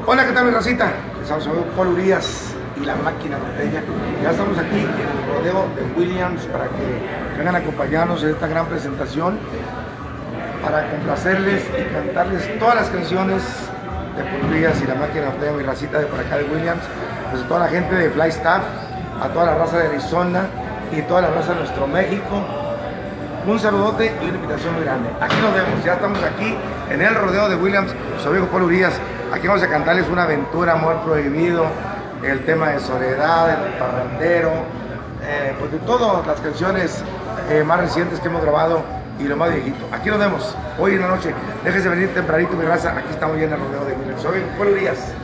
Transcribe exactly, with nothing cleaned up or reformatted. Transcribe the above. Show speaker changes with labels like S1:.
S1: Hola, ¿qué tal, mi racita? Soy Paul Urias y la máquina norteña. Ya estamos aquí en el rodeo de Williams para que vengan a acompañarnos en esta gran presentación, para complacerles y cantarles todas las canciones de Paul Urias y la máquina norteña, mi racita de por acá de Williams, pues a toda la gente de Flagstaff, a toda la raza de Arizona y toda la raza de nuestro México. Un saludote y una invitación muy grande. Aquí nos vemos, ya estamos aquí en el rodeo de Williams, su amigo Paul Urias. Aquí vamos a cantarles una aventura, amor prohibido, el tema de soledad, el parrandero, eh, pues de todas las canciones eh, más recientes que hemos grabado y lo más viejito. Aquí nos vemos hoy en la noche. Déjese venir tempranito, mi raza. Aquí estamos ya en el rodeo de Williams. Soy Paul Urias.